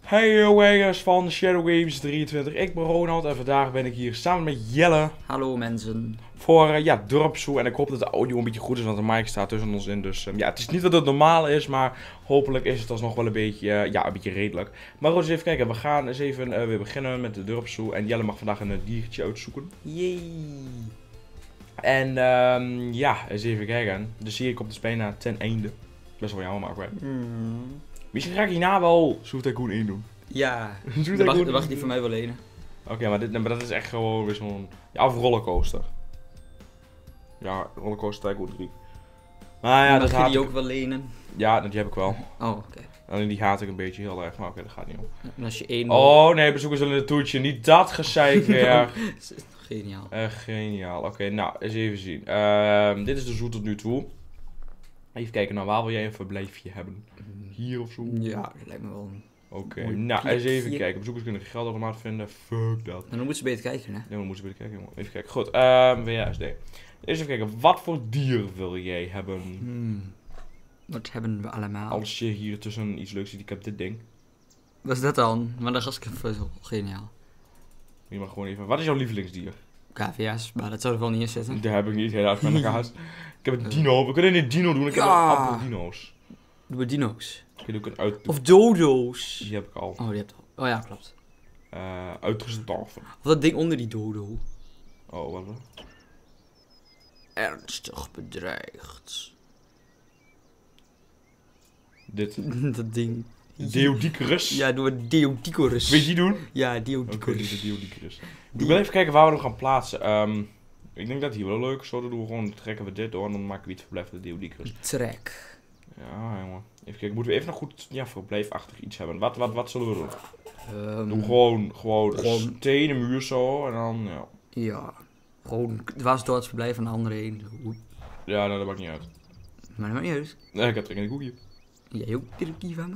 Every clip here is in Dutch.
Hey jongens van Shadow Games 23, ik ben Ronald en vandaag ben ik hier samen met Jelle. Hallo mensen. Voor dorpszoe en ik hoop dat de audio een beetje goed is, want de mic staat tussen ons in. Dus ja, het is niet wat het normaal is, maar hopelijk is het alsnog wel een beetje, een beetje redelijk. Maar eens even kijken, we gaan eens even weer beginnen met de dorpszoe en Jelle mag vandaag een diertje uitzoeken. Yay. En eens even kijken, de serie komt dus bijna ten einde. Best wel jammer, maar ook Misschien ga ik hierna wel Zoo Tycoon 1 doen. Ja, Zoo dat Tycoon mag die van mij wel lenen. Oké, maar dat is echt gewoon weer zo'n... Ja, of rollercoaster. Ja, rollercoaster Tycoon 3. Maar ja, dat mag je haat die ik... ook wel lenen? Ja, die heb ik wel. Oh, oké. Alleen die haat ik een beetje heel erg, maar oké, dat gaat niet om. En als je één... Oh nee, bezoekers zullen een toetje. Niet dat gezeik weer. Dat is geniaal. Echt geniaal. Oké, nou, eens even zien. Dit is de zoo tot nu toe. Even kijken, nou, waar wil jij een verblijfje hebben? Hier of zo? Ja, dat lijkt me wel. Oké, Mooi nou, eens plekje. even kijken. Bezoekers kunnen geldautomaat vinden. Fuck dat. Dan moeten ze beter kijken, hè? Ja, we moeten even kijken, jongen. Even kijken. Goed, WASD. Eens even kijken, wat voor dier wil jij hebben? Wat hebben we allemaal? Als je hier tussen iets leuks ziet, ik heb dit ding. Wat is dat dan? Maar dat is even geniaal. Je mag gewoon even... Wat is jouw lievelingsdier? KVA's, maar dat zou er wel niet in zitten. Dat heb ik niet, helaas, met elkaar. Ik heb een dino. We kunnen een dino doen. Ik heb een aantal dino's. Doe we dino's. Ik heb ook een uit... Of dodo's. Die heb ik al. Oh, die hebt al. Oh ja, klopt. Uitgestorven. Of dat ding onder die dodo. Oh, wat dan? Ernstig bedreigd. Dit. Dat ding. Deodycurus. Ja, doe we Deodycurus. Wil je die doen? Ja, Oké, Deodycurus. dit is Deodycurus. Ik wil even kijken waar we hem gaan plaatsen. Ik denk dat hier wel leuk is. Zo doen we gewoon, trekken we dit door en dan maken we iets verblijf van de Deodycurus. Trek. Ja, jongen. Even kijken, moeten we even nog goed verblijfachtig iets hebben. Wat zullen we doen? Doe gewoon een stenen muur zo en dan, ja. Ja. Gewoon dwars door het verblijf van de andere heen. Ja, nou, dat maakt niet uit. Maar dat maakt niet uit. Nee, ik heb er geen koekje. Jij ook directief van me?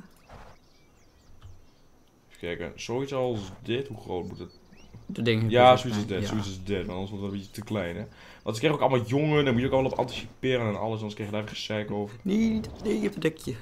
Even kijken, zoiets als dit, hoe groot moet het? De dingen. Ja, zoiets is dit, zoiets is dit, want anders wordt het een beetje te klein, hè. Want ze krijgen ook allemaal jongen, dan moet je ook allemaal op anticiperen en alles, anders krijg je daar even gezeik over. Nee, je hebt een dekje.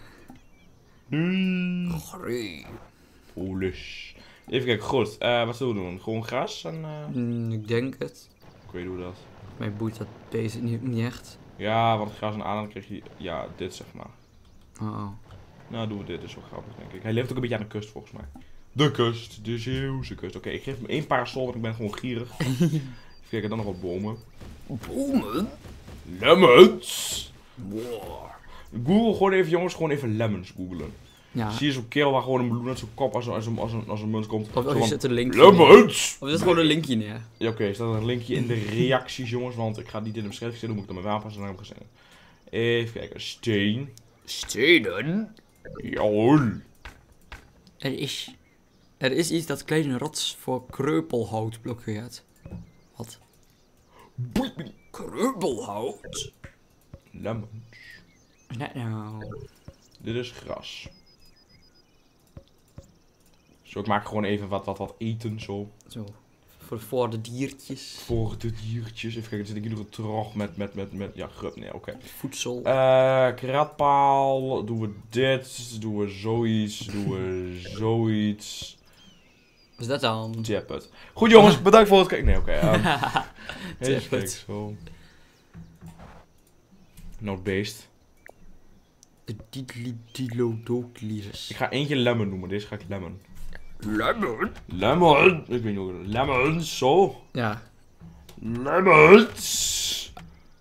Gree. Polish. Even kijken, goed, wat zullen we doen? Gewoon gras en Ik denk het. ik weet hoe dat. Mij boeit dat deze niet echt. Ja, want gras en aan dan krijg je, ja, dit zeg maar. Oh. Nou, doen we dit, is wel grappig, denk ik. Hij leeft ook een beetje aan de kust, volgens mij. De kust, de Zeeuwse kust. Oké, ik geef hem 1 parasol, want ik ben gewoon gierig. Even kijken, dan nog wat bomen. Bomen? Lemons! Google gewoon even, jongens, gewoon even lemons googlen. Ja. Zie je zo'n kerel waar gewoon een bloem uit zijn kop als een munt komt. Of je zet een linkje. Lemons! Of je zet gewoon een linkje neer. Ja, oké, er staat een linkje in de reacties, jongens, want ik ga niet in de beschrijving zetten, dan moet ik dan maar aanpassen naar hem gezegd. Even kijken, steen. Stenen? Jawel. Er is iets dat kleine rots voor kreupelhout blokkeert. Wat? Boeit me niet. Kreupelhout? Lemons. Net nou. Dit is gras. Zo, ik maak gewoon even wat eten, zo. Zo. Voor de diertjes. Voor de diertjes. Even kijken, er zit ik hier nog een trog met, ja, grub, nee, oké. Voedsel. Kratpaal, doen we dit, doen we zoiets, doen we zoiets. Wat is dat dan? Tap het. Goed jongens, bedankt voor het kijken. Nee, oké. Even Tap kijken, het. zo. Noodbeest. De Dilodoclirus. Ik ga eentje lemon noemen, deze ga ik lemon. Lemon? Lemon! Ik weet niet hoe. Lemon, zo. Ja. Lemons!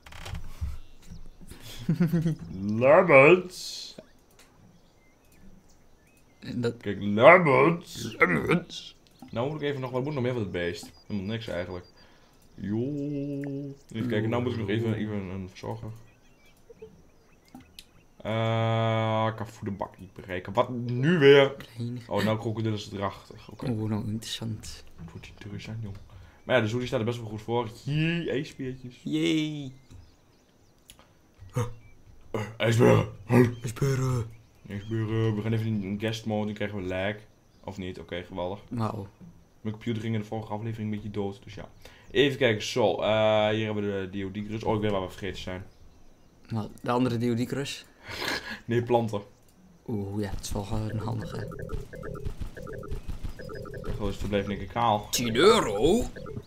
Lemons! En dat... Kijk, lemons! Lemons? Nou moet ik even nog, wat moet nog meer van het beest? Helemaal niks eigenlijk. Joh. Even kijken, nou moet ik nog even een verzorger. Ik kan voederbak niet bereiken. Wat nu weer? Kleine... Oh, nou krokodil is drachtig. Oké. Oh, nou interessant. Het wordt interessant, jong. Maar ja, de zoo die staat er best wel goed voor. Jee, ijsbeertjes. Yay. IJsberen. Speuren. IJsberen. We gaan even in een guest mode, dan krijgen we lag. Of niet, oké, geweldig. Wauw. Mijn computer ging in de vorige aflevering een beetje dood, dus ja. Even kijken, zo. Hier hebben we de Deodycurus. Oh, ik weet waar we vergeten zijn. Nou, de andere Deodycurus. Nee, planten. Oeh, ja, het is wel een handige. Terwijl is het verblijf denk ik kaal. 10 euro?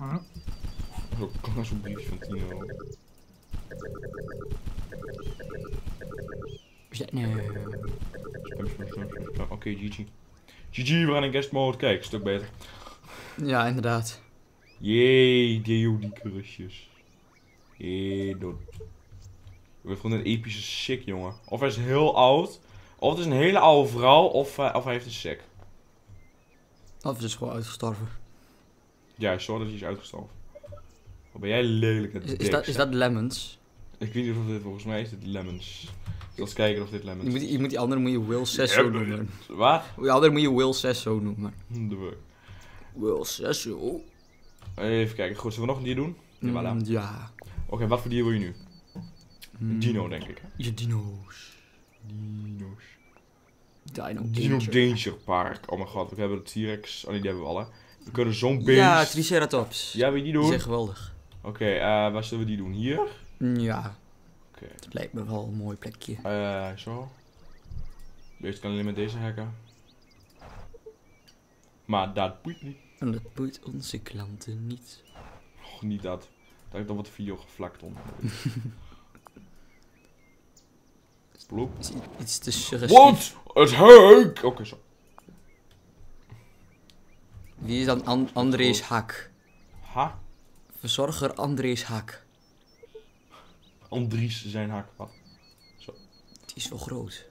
Zo'n briefje van 10 euro. Is dat nou? Oké, GG. GG, we gaan in guest mode. Kijk, een stuk beter. Ja, inderdaad. Jee, die krusjes. Jee, dood. We hebben gewoon een epische sick, jongen. Of hij is heel oud. Of het is een hele oude vrouw. Of hij heeft een sick. Of is gewoon uitgestorven. Ja, sorry dat hij is uitgestorven. Wat ben jij lelijk met Is dat Lemons? Ik weet niet of dit, volgens mij is dit Lemons. Laat eens kijken of dit Lemons is. Je moet die andere Will Sesso noemen. Wat? Die andere moet je Will Sesso noemen. De fuck. Will Sesso? Even kijken, goed, zullen we nog een dier doen? Ja, voilà. Ja. Oké, wat voor dier wil je nu? Een dino, denk ik. Hè? Je dino's. Dino Danger Park. Oh mijn god, we hebben de T-Rex. Oh nee, die hebben we al, hè. We kunnen zo'n beest. Ja, Triceratops. Ja, wil je die doen? Die zijn geweldig. Oké, waar zullen we die doen? Hier? Ja. Oké. Het lijkt me wel een mooi plekje. Zo. Deze kan alleen met deze hacken. Maar dat boeit niet. En dat boeit onze klanten niet. Oh, niet dat. Dat ik dan wat video geflakt onder. Bloep. Is iets te suggestief. Wat? Het heuk! Oké, zo. Wie is dan Andries Hak? Ha? Verzorger Andries Hak. Andries zijn hak. Wat? Die is wel groot.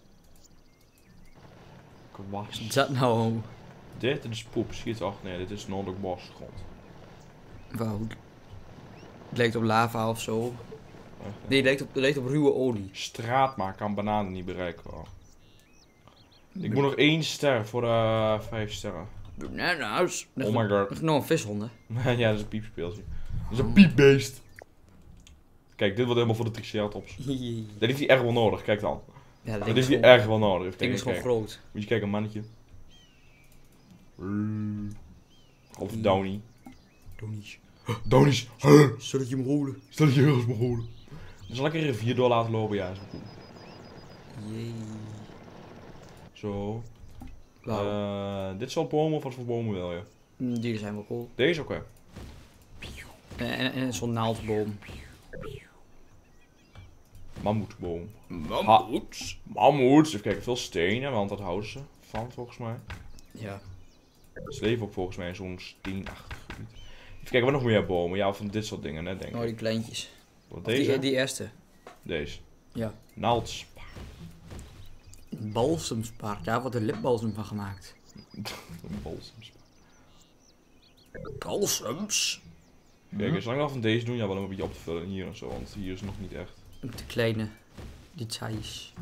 Kwas. Is dat nou? Dit is poep. Zie je het? Ach nee, dit is noordelijk bosgrond. Wauw. Het lijkt op lava of zo. Echt, Nee, het lijkt op ruwe olie. Straat maar kan bananen niet bereiken. Oh. Ik moet nog 1 ster voor de 5 sterren. Bananas. Oh my god. Nog nog een vishonden. Ja, dat is een piepspeeltje. Dat is een piepbeest. Kijk, dit wordt helemaal voor de Triceratops. Dat heeft hij echt wel nodig, kijk dan. Ja, Dat heeft hij echt wel nodig. Het ding is gewoon groot. Moet je kijken, mannetje. Of Downy. Downy's. Zal ik je hem rollen? Stel je heel eens maar horen. Dan zal ik een rivier door laten lopen, ja, is wel cool. Jee. Zo. Wauw. Dit is al bomen of wat voor bomen wil je? Die zijn wel cool. Deze ook, hè? En zo'n naaldboom. Mammoetboom. Mammoets? Mammoets. Even kijken, veel stenen, want dat houden ze van volgens mij. Ja. Ze leven ook volgens mij in zo'n steenachtig gebied. Even kijken, wat nog meer bomen? Ja, van dit soort dingen, hè, denk ik. Oh, die kleintjes. Wat deze? Die eerste. Deze. Ja. Naaldspaar. Balsemspaard. Daar wordt een lipbalsem van gemaakt. Een balsemspaar. Balsems? Kijk, zolang we van deze doen, ja, wel een beetje op te vullen hier en zo, want hier is nog niet echt. De kleine details.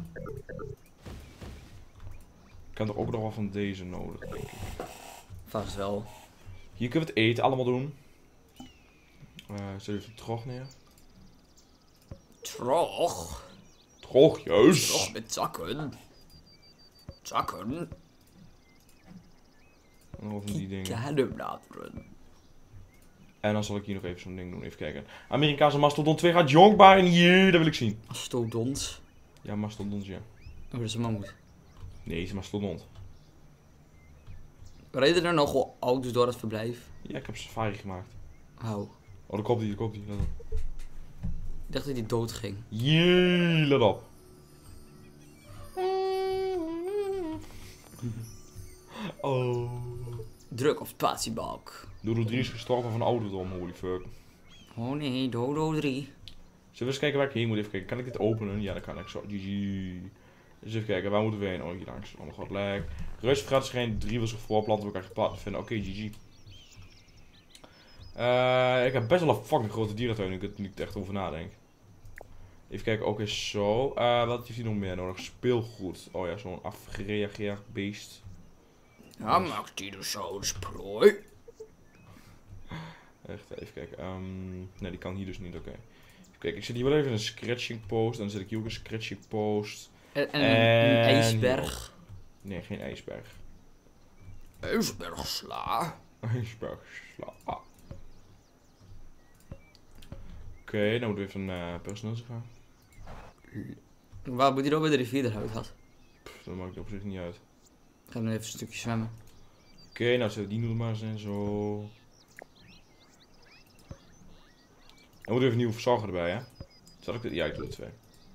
Ik heb er ook nog wel van deze nodig, denk ik. Vast wel. Hier kunnen we het eten allemaal doen. Zet even trog neer. Trog? Trogjes! Trog met zakken. Zakken? En nog van die dingen. Kikadebladeren. En dan zal ik hier nog even zo'n ding doen, even kijken. Amerikaanse mastodon 2 gaat jonkbaar en hier, dat wil ik zien. Mastodont. Ja, mastodons, ja. Oh, dat is een mammoet. Nee, is een mastodont. Reden er nog wel auto's door het verblijf? Ja, ik heb safari gemaakt. Hou. Oh, daar komt die, daar komt die. Let op. Ik dacht dat hij dood ging. Jee, let op. Oh. Druk op spatiebalk. Dodo 3 is gestorven van ouderdom, holy fuck. Oh nee, Dodo 3. Zullen we eens kijken waar ik heen moet? Even kijken. Kan ik dit openen? Ja, dat kan ik zo. GG. Dus even kijken, waar moeten we heen? Oh, hier langs. Oh, nog wat lijk. Reusvergat schijnt 3 wil zich voorplanten. We elkaar geplant vinden. Oké, GG. Ik heb best wel een fucking grote dierentuin nu ik er echt over nadenk. Even kijken, oké, zo. Wat heeft hij nog meer nodig? Speelgoed. Oh ja, zo'n afgereageerd beest. Ja, maakt dinosaurus prooi. Echt, even kijken. Nee, die kan hier dus niet, oké. Even kijken, ik zet hier wel even een scratching post. Dan zet ik hier ook een scratching post. En een ijsberg. Nee, geen ijsberg. IJsbergsla. Ijsbergsla. Oké, dan moeten we even een personage gaan. Waar moet hij dan bij de rivier eruit had? Dat maakt op zich niet uit. Gaan we even een stukje zwemmen. Oké, nou zetten we die noedel maar eens in, zo. Dan moet even een nieuwe verzorger erbij, hè? Zal ik dit? Ja, ik doe er 2.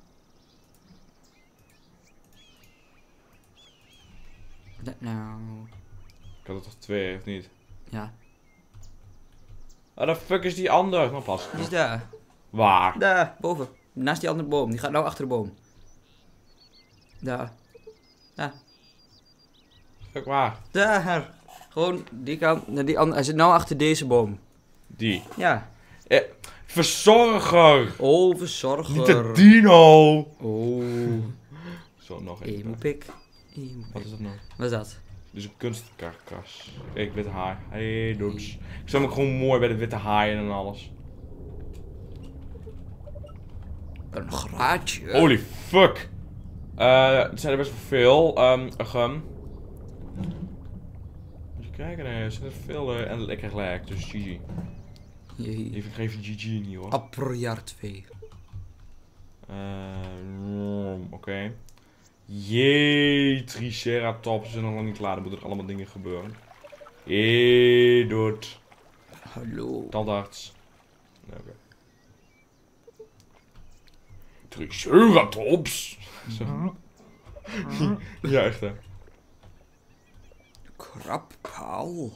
Nou... Ik had er toch 2, of niet? Ja. Waar de fuck is die ander? Nou pas. Die is daar. Waar? Daar, boven. Naast die andere boom. Die gaat nou achter de boom. Daar. Daar. Fuck waar? Daar. Gewoon die kant naar die andere. Hij zit nou achter deze boom. Die. Ja. Verzorger! Oh, verzorger. Niet de dino! Oh. Zo, nog één. Emopik. Wat is dat nou? Wat is dat? Dus een kunstkarkas. Kijk, witte haai. Hey, doets. Ik zou hem ook gewoon mooi bij de witte haaien en alles. Een graatje. Holy fuck! Er zijn er best wel veel. Even kijken, nee, er zijn er veel en lekker gelijk. Dus GG. Jee. Even geven GG niet hoor. Approjaar 2. Oké. Jee, Triceratops zijn nog lang niet klaar. Er moeten er allemaal dingen gebeuren. Jee, doet. Hallo. Tandarts. Nee, oké. Triceratops. Ja, echt hè. Krabpaal.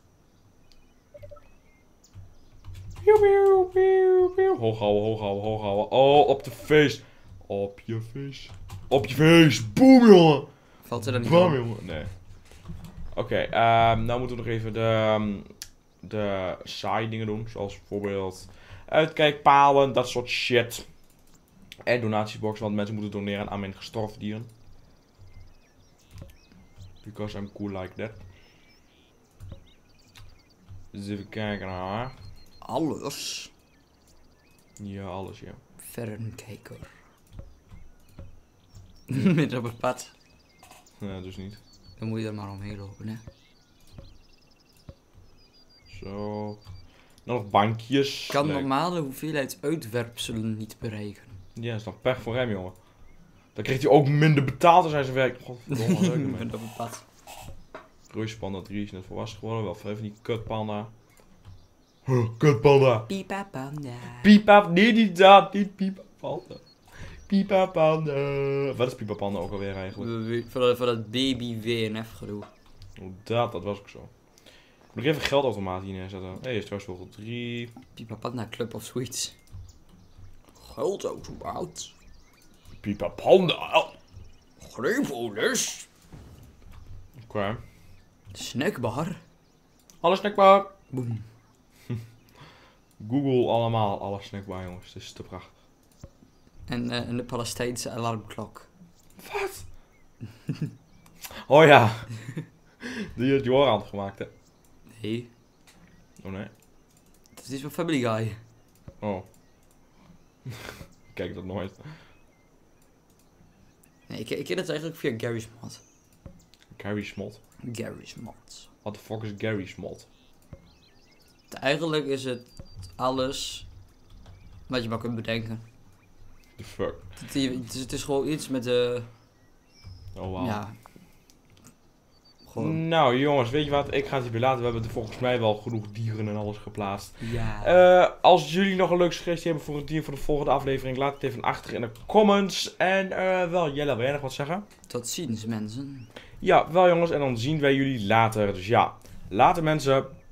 Pieuw, pieuw, pieuw, pieuw. Hoog houden, hoog houden, hoog houden. Oh, op de face. Op je face. Op je face. Boom, jongen. Valt er dan niet Bam, op? jongen. Nee. Oké, nou moeten we nog even de saaie dingen doen. Zoals bijvoorbeeld uitkijkpalen, dat soort shit. En donatiebox, want mensen moeten doneren aan mijn gestorven dieren. Because I'm cool like that. Dus even kijken naar. Alles. Ja, alles, ja. Verrekijker. Midden op het pad. Nee, dus niet. Dan moet je er maar omheen lopen, hè. Zo. Dan nog bankjes. Kan Leuk. normale hoeveelheid uitwerpselen niet bereiken. Ja, dat is dan pech voor hem, jongen. Dan krijgt hij ook minder betaald als hij zijn werk. Godverdomme, leuk ermee. Midden op het pad. Reuspanda 3 is net volwassen geworden. Wel even die kutpanda. Kutpanda. Pipa panda. Pipa, nee, niet dat. Niet Pipa Panda. Pipa Panda. Wat is Pipa Panda ook alweer eigenlijk? Voor dat baby WNF gedoe. Oh, dat was ook zo. Ik moet nog even geldautomaat hier neerzetten. Hé, hey, is trouwens wel 3. Pipa panda club of zoiets. Geldautomaat. Pipa Panda. Greevolis. Oké. Snackbar. Alles snackbar. Boom. Google allemaal. Alles snackbar, jongens. Het is te prachtig. En de Palestijnse alarmklok. Wat? Oh ja. Die had Joran gemaakt, hè? Nee, Oh nee. dat is iets van Family Guy. Oh. Kijk dat nooit. Nee, ik ken het eigenlijk via Gary's Mod. Gary Smot. Gary's Mod. What the fuck is Gary Smot? Eigenlijk is het alles wat je maar kunt bedenken. The fuck? Het is gewoon iets met de... Oh wow. Ja. Gewoon... Nou jongens, weet je wat? Ik ga het hierbij laten. We hebben er volgens mij wel genoeg dieren en alles geplaatst. Ja. Als jullie nog een leuke suggestie hebben voor een dier voor de volgende aflevering, laat het even achter in de comments. En wel, Jelle, wil jij nog wat zeggen? Tot ziens, mensen. Ja, wel jongens. En dan zien wij jullie later. Dus ja, later mensen.